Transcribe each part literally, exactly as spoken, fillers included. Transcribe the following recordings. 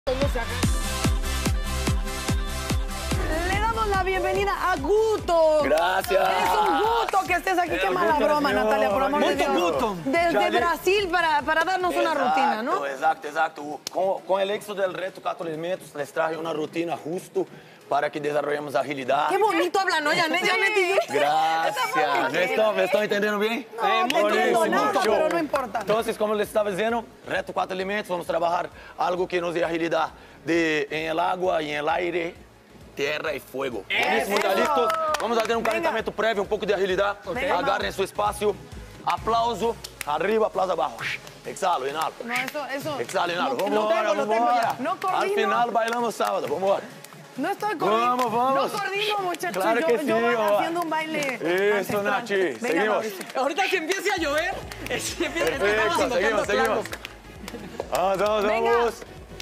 Le damos la bienvenida a Guto. Gracias. Es un gusto que estés aquí. Qué mala broma, Natalia, por amor de Dios. Guto. Desde Brasil para, para darnos una rutina, ¿no? Exacto, exacto. Con, con el éxito del reto cuatro elementos, les traje una rutina justo para que desarrollemos agilidad. Qué bonito hablan, ¿no, Janet? Janet y yo. Gracias. ¿Me están, ¿Me están entendiendo bien? No, eh, te entiendo nada, pero no importa. Entonces, como les estaba diciendo, reto cuatro elementos, vamos a trabajar algo que nos dé agilidad de, en el agua y en el aire, tierra y fuego. Buenísimo, ¿están listos? Vamos a hacer un calentamiento previo, un poco de agilidad. Okay. Agarren su espacio. Aplauso, arriba, aplauso abajo. Exhalo, inhalo. No, eso, eso. Exhalo, inhalo. No, vamos lo tengo, ahora, lo vamos tengo ahora. ya. No coordino. Al final bailamos sábado, vamos ahora. No estoy coordinando. Vamos, vamos. No coordino, muchachos. Claro que yo, sí, yo voy vamos. haciendo un baile. Eso, Nachi. Venga, Seguimos. Mauricio. Ahorita que empiece a llover, se empieza Perfecto, seguimos, seguimos. Vamos, vamos, Venga. vamos.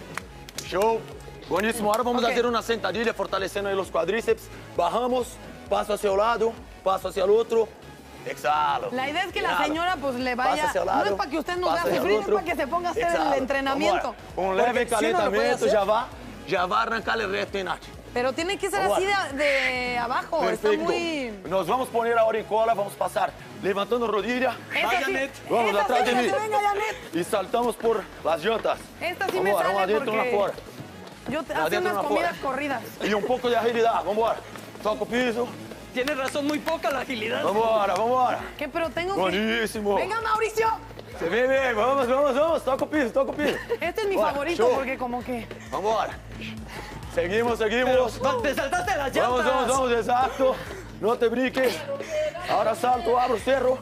Show. Buenísimo. Ahora vamos Okay. a hacer una sentadilla fortalecendo ahí los cuádriceps. Bajamos, paso hacia un lado, paso hacia el otro. Exhalo. La idea es que Inhalo. la señora pues le Pasa vaya. hacia el No lado, es para que usted nos pasa vea hacia el sufrir, es otro. para que se ponga a hacer Exhalo. el entrenamiento. Vamos, un leve Porque si uno lo puede calentamiento hacer. ya va, ya va a arrancar el reto, Nachi. Pero tiene que ser Vamos así de, de abajo. Perfecto. Está muy. Nos vamos a poner ahora en cola, vamos a pasar levantando rodilla. Esta sí, Janet. Vamos esta atrás sí, de mí. Venga, Janet. Y saltamos por las llantas. Esta sí vamos me ahora, sale vamos adentro, porque una fuera. yo te Una hago adentro, unas una comidas fuera. corridas. Y un poco de agilidad, vamos ahora. Toco piso, Tienes razón, muy poca la agilidad. vamos ahora, vamos ahora. ¿Qué? Pero tengo que. Buenísimo. Venga, Mauricio. Se ve bien, vamos, vamos, vamos. Toco piso, toco piso. Este es mi Ahora, favorito show. porque como que. Vamos ahora. Seguimos, seguimos. Pero, te saltaste las llantas. Vamos, vamos, vamos, exacto. No te brinques. Ahora salto, abro, cierro.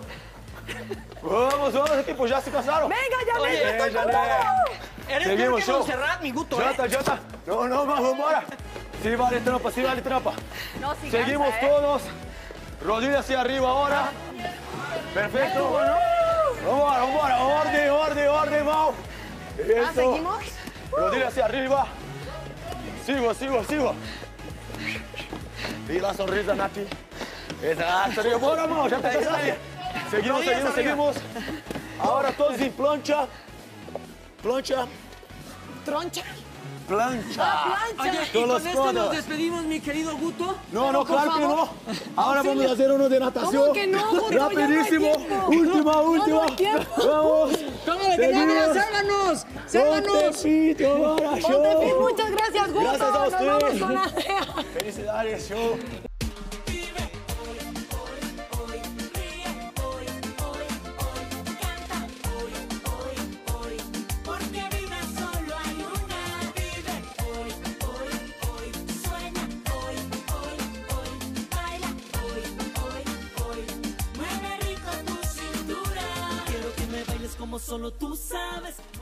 Vamos, vamos, equipo, ya se cansaron. Venga, Janet, Oye, yo estoy Janet. con todo. Eres Seguimos, peor que show. Montserrat, mi Guto, Ya ¿eh? está, ya está. No, no, vamos, vamos ahora. Sí, vale trampa, sí, vale trampa. No, sí Seguimos cansa, ¿eh? todos. Rodillas hacia arriba ahora. Perfecto. Vamos ahora, vamos ahora. Orden, orden, orden, vamos. Ah, Eso. ¿seguimos? Rodillas hacia arriba. Sigo, sigo, sigo. Y la sonrisa, Nati. Exacto. Bueno, vamos, ya te cansaste. Seguimos, Rodillas seguimos, arriba. seguimos. Ahora todos en plancha. Plancha. Troncha. Plancha. Ah, plancha. Oye, y Con con los esto nos codos. despedimos, mi querido Guto. No, no, por claro que favor. no. Ahora vamos a hacer uno de natación. ¿Cómo que no, Guto? Ya no hay Rapidísimo. tiempo. Última, No, última. no hay tiempo. Vamos. ¡Cámara, que Seguimos. cámara! ¡Sálvanos! Ponte ¡Sálvanos! fit, ahora, Ponte show. fit, muchas gracias, Guto. Gracias a Nos ustedes. vamos con Andrea. Felicidades, show. Como solo tú sabes.